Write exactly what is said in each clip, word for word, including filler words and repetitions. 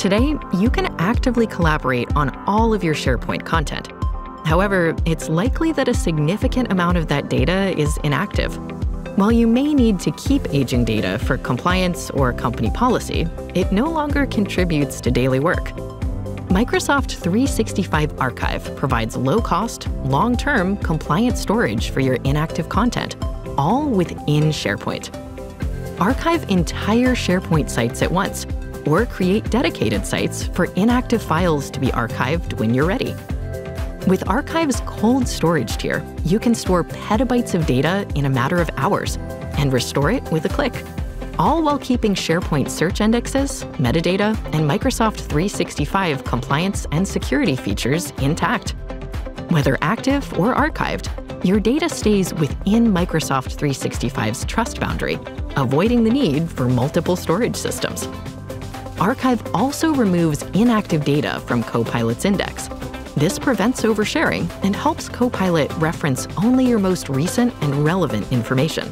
Today, you can actively collaborate on all of your SharePoint content. However, it's likely that a significant amount of that data is inactive. While you may need to keep aging data for compliance or company policy, it no longer contributes to daily work. Microsoft three sixty-five Archive provides low-cost, long-term compliant storage for your inactive content, all within SharePoint. Archive entire SharePoint sites at once, or create dedicated sites for inactive files to be archived when you're ready. With Archive's cold storage tier, you can store petabytes of data in a matter of hours and restore it with a click, all while keeping SharePoint search indexes, metadata, and Microsoft three sixty-five compliance and security features intact. Whether active or archived, your data stays within Microsoft three sixty-five's trust boundary, avoiding the need for multiple storage systems. Archive also removes inactive data from Copilot's index. This prevents oversharing and helps Copilot reference only your most recent and relevant information.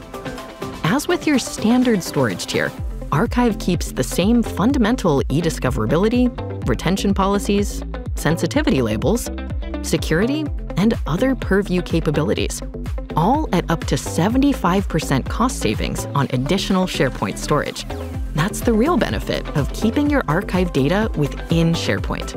As with your standard storage tier, Archive keeps the same fundamental e-discoverability, retention policies, sensitivity labels, security, and other purview capabilities, all at up to seventy-five percent cost savings on additional SharePoint storage. That's the real benefit of keeping your archive data within SharePoint.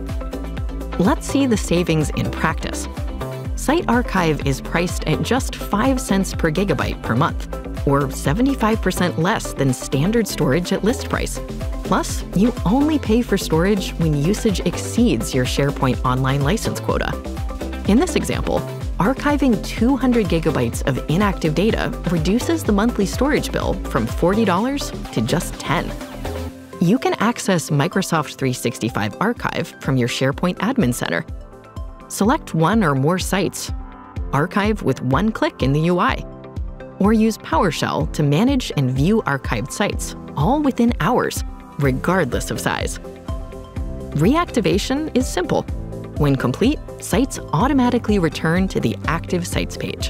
Let's see the savings in practice. Site Archive is priced at just five cents per gigabyte per month, or seventy-five percent less than standard storage at list price. Plus, you only pay for storage when usage exceeds your SharePoint Online license quota. In this example, archiving two hundred gigabytes of inactive data reduces the monthly storage bill from forty dollars to just ten dollars. You can access Microsoft three sixty-five Archive from your SharePoint Admin Center. Select one or more sites, archive with one click in the U I, or use PowerShell to manage and view archived sites, all within hours, regardless of size. Reactivation is simple. When complete, sites automatically return to the active sites page.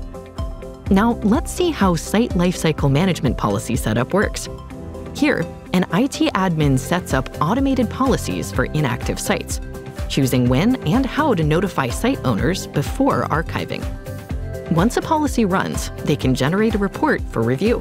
Now, let's see how Site Lifecycle Management policy setup works. Here, an I T admin sets up automated policies for inactive sites, choosing when and how to notify site owners before archiving. Once a policy runs, they can generate a report for review.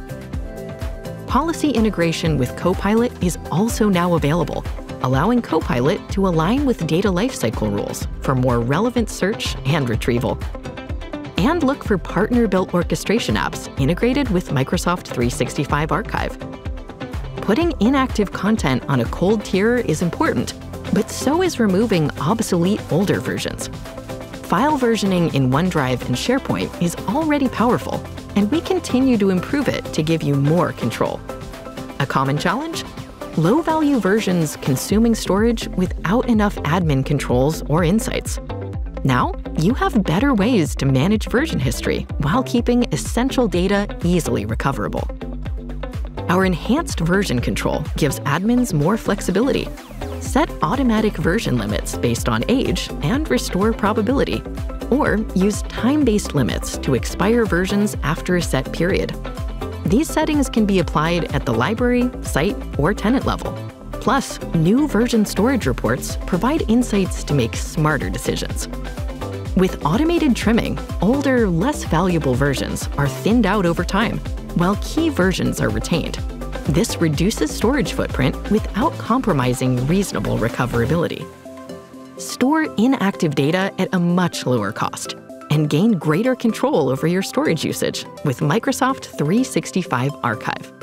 Policy integration with Copilot is also now available, allowing Copilot to align with data lifecycle rules for more relevant search and retrieval. And look for partner-built orchestration apps integrated with Microsoft three sixty-five Archive. Putting inactive content on a cold tier is important, but so is removing obsolete older versions. File versioning in OneDrive and SharePoint is already powerful, and we continue to improve it to give you more control. A common challenge? Low-value versions consuming storage without enough admin controls or insights. Now, you have better ways to manage version history while keeping essential data easily recoverable. Our enhanced version control gives admins more flexibility. Set automatic version limits based on age and restore probability, or use time-based limits to expire versions after a set period. These settings can be applied at the library, site, or tenant level. Plus, new version storage reports provide insights to make smarter decisions. With automated trimming, older, less valuable versions are thinned out over time, while key versions are retained. This reduces storage footprint without compromising reasonable recoverability. Store inactive data at a much lower cost and gain greater control over your storage usage with Microsoft three sixty-five Archive.